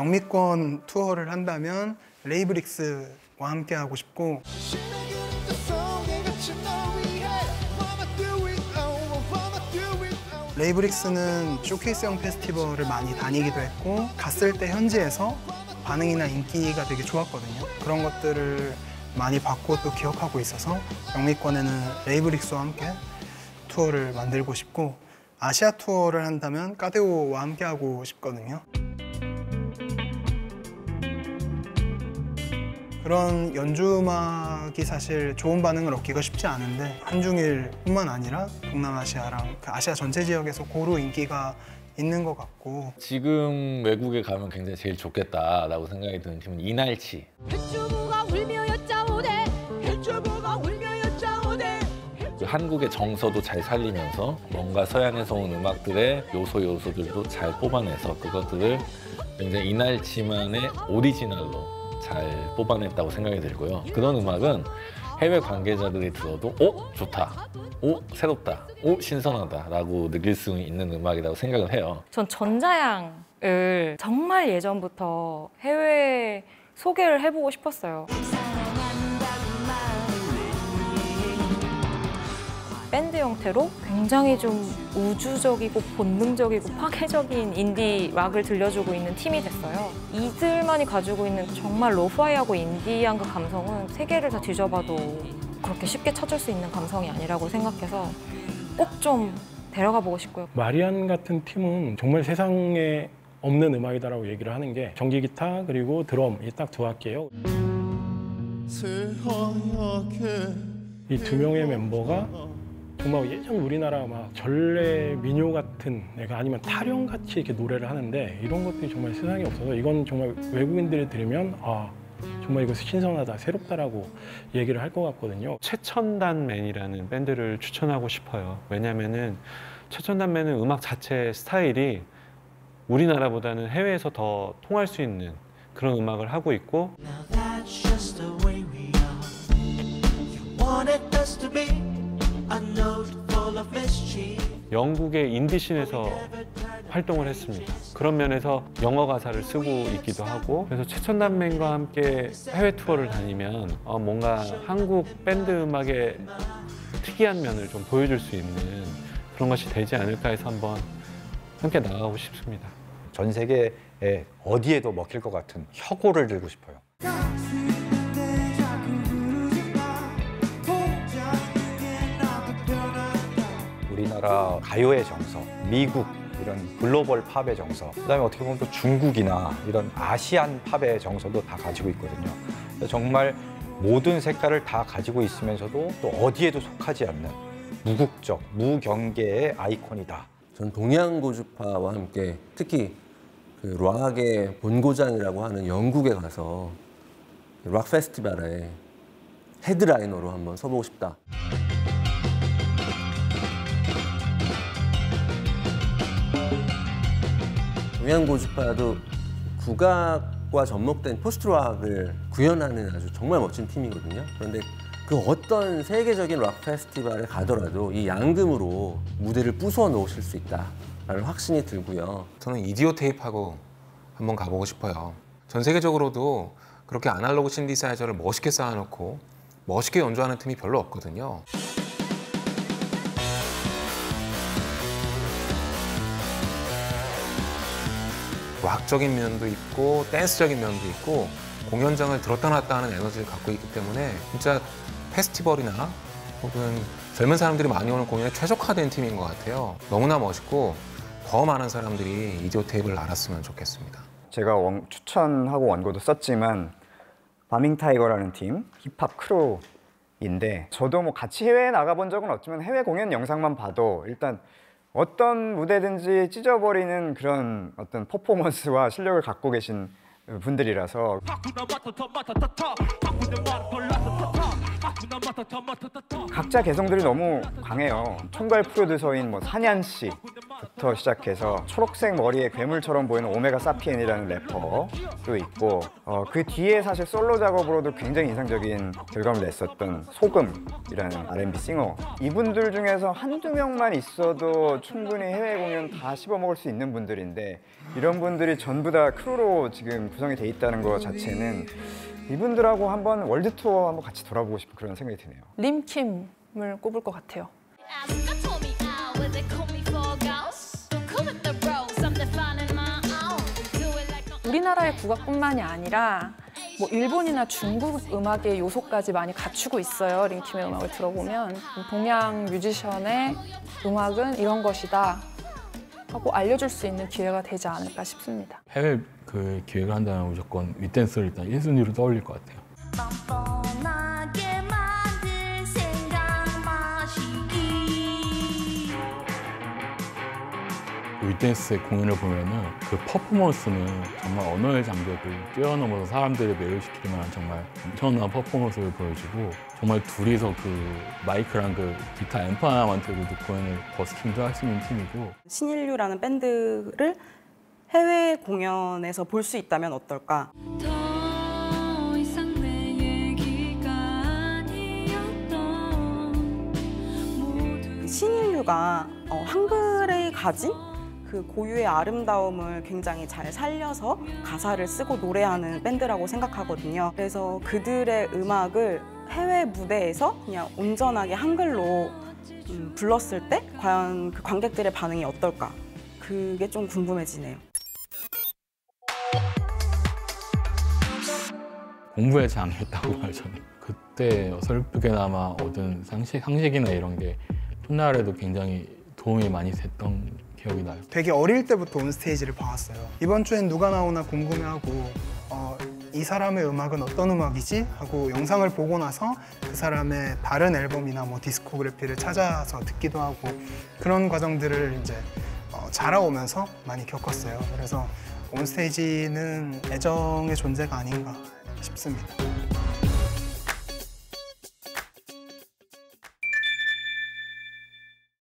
영미권 투어를 한다면 레이브릭스와 함께 하고 싶고, 레이브릭스는 쇼케이스형 페스티벌을 많이 다니기도 했고 갔을 때 현지에서 반응이나 인기가 되게 좋았거든요. 그런 것들을 많이 봤고 또 기억하고 있어서 영미권에는 레이브릭스와 함께 투어를 만들고 싶고, 아시아 투어를 한다면 까데오와 함께 하고 싶거든요. 그런 연주 음악이 사실 좋은 반응을 얻기가 쉽지 않은데 한중일뿐만 아니라 동남아시아랑 그 아시아 전체 지역에서 고루 인기가 있는 것 같고, 지금 외국에 가면 굉장히 제일 좋겠다라고 생각이 드는 팀은 이날치. 그 한국의 정서도 잘 살리면서 뭔가 서양에서 온 음악들의 요소들도 잘 뽑아내서 그것들을 굉장히 이날치만의 오리지널로 잘 뽑아냈다고 생각이 들고요. 그런 음악은 해외 관계자들이 들어도 좋다, 새롭다, 신선하다 라고 느낄 수 있는 음악이라고 생각을 해요. 전 전자양을 정말 예전부터 해외에 소개를 해보고 싶었어요. 밴드 형태로 굉장히 좀 우주적이고 본능적이고 파괴적인 인디 락을 들려주고 있는 팀이 됐어요. 이들만이 가지고 있는 정말 로파이하고 인디한 그 감성은 세계를 다 뒤져봐도 그렇게 쉽게 찾을 수 있는 감성이 아니라고 생각해서 꼭 좀 데려가 보고 싶고요. 마리안 같은 팀은 정말 세상에 없는 음악이다라고 얘기를 하는 게 전기 기타 그리고 드럼 이 딱 두 악기예요. 이 두 명의 멤버가 정말 예전 우리나라 막 전래 민요 같은 애가 아니면 타령같이 이렇게 노래를 하는데 이런 것들이 정말 세상에 없어서 이건 정말 외국인들이 들으면 정말 이거 신선하다, 새롭다라고 얘기를 할 것 같거든요. 최첨단맨이라는 밴드를 추천하고 싶어요. 왜냐면은 최첨단맨은 음악 자체 스타일이 우리나라보다는 해외에서 더 통할 수 있는 그런 음악을 하고 있고, 영국의 인디씬에서 활동을 했습니다. 그런 면에서 영어 가사를 쓰고 있기도 하고, 그래서 최첨단맨과 함께 해외 투어를 다니면 뭔가 한국 밴드 음악의 특이한 면을 좀 보여줄 수 있는 그런 것이 되지 않을까 해서 한번 함께 나가고 싶습니다. 전 세계에 어디에도 먹힐 것 같은 혁오를 들고 싶어요. 우리나라 가요의 정서, 미국 이런 글로벌 팝의 정서, 그다음에 어떻게 보면 또 중국이나 이런 아시안 팝의 정서도 다 가지고 있거든요. 정말 모든 색깔을 다 가지고 있으면서도 또 어디에도 속하지 않는 무국적, 무경계의 아이콘이다. 전 동양 고주파와 함께 특히 그 락의 본고장이라고 하는 영국에 가서 락 페스티벌에 헤드라이너로 한번 서보고 싶다. 동양 고주파도 국악과 접목된 포스트락을 구현하는 아주 정말 멋진 팀이거든요. 그런데 그 어떤 세계적인 락 페스티벌에 가더라도 이 양금으로 무대를 부숴 놓으실 수 있다라는 확신이 들고요. 저는 이디오 테이프하고 한번 가보고 싶어요. 전 세계적으로도 그렇게 아날로그 신디사이저를 멋있게 쌓아놓고 멋있게 연주하는 팀이 별로 없거든요. 락적인 면도 있고 댄스적인 면도 있고 공연장을 들었다 놨다 하는 에너지를 갖고 있기 때문에 진짜 페스티벌이나 혹은 젊은 사람들이 많이 오는 공연에 최적화된 팀인 것 같아요. 너무나 멋있고 더 많은 사람들이 이디오 테이프를 알았으면 좋겠습니다. 제가 추천하고 원고도 썼지만 바밍 타이거라는 팀, 힙합 크루인데 저도 뭐 같이 해외에 나가본 적은 없지만 해외 공연 영상만 봐도 일단 어떤 무대든지 찢어버리는 그런 어떤 퍼포먼스와 실력을 갖고 계신 분들이라서 각자 개성들이 너무 강해요. 총괄 프로듀서인 뭐 산얀 씨, 부터 시작해서 초록색 머리에 괴물처럼 보이는 오메가 사피엔이라는 래퍼도 있고 그 뒤에 사실 솔로 작업으로도 굉장히 인상적인 결과물 냈었던 소금이라는 R&B 싱어, 이분들 중에서 한두 명만 있어도 충분히 해외 공연 다 씹어먹을 수 있는 분들인데 이런 분들이 전부 다 크루로 지금 구성이 돼 있다는 것 자체는 이분들하고 한번 월드 투어 한번 같이 돌아보고 싶은 그런 생각이 드네요. 림킴을 꼽을 것 같아요. 우리나라의 국악뿐만이 아니라 뭐 일본이나 중국 음악의 요소까지 많이 갖추고 있어요. 림킴의 음악을 들어보면 동양 뮤지션의 음악은 이런 것이다 하고 알려줄 수 있는 기회가 되지 않을까 싶습니다. 해외 그 기획을 한다면 무조건 윗댄스를 일단 1순위로 떠올릴 것 같아요. 윗댄스의 공연을 보면은 그 퍼포먼스는 정말 언어의 장벽을 뛰어넘어서 사람들을 매료시킬 만한 정말 엄청난 퍼포먼스를 보여주고, 정말 둘이서 그 마이크랑 그 기타 앰프 하나만 들고도 공연을 버스킹도 할 수 있는 팀이고. 신인류라는 밴드를 해외 공연에서 볼 수 있다면 어떨까? 신인류가 한글에 가진 그 고유의 아름다움을 굉장히 잘 살려서 가사를 쓰고 노래하는 밴드라고 생각하거든요. 그래서 그들의 음악을 해외 무대에서 그냥 온전하게 한글로 불렀을 때 과연 그 관객들의 반응이 어떨까? 그게 좀 궁금해지네요. 공부에 장애했다고 봐요, 저는. 그때 어설프게나마 얻은 상식이나 이런 게 훗날에도 굉장히 도움이 많이 됐던 기억이 나요. 되게 어릴 때부터 온 스테이지를 봐왔어요. 이번 주엔 누가 나오나 궁금해하고 이 사람의 음악은 어떤 음악이지? 하고 영상을 보고 나서 그 사람의 다른 앨범이나 뭐 디스코그래피를 찾아서 듣기도 하고 그런 과정들을 이제 자라오면서 많이 겪었어요. 그래서 온 스테이지는 애정의 존재가 아닌가 싶습니다.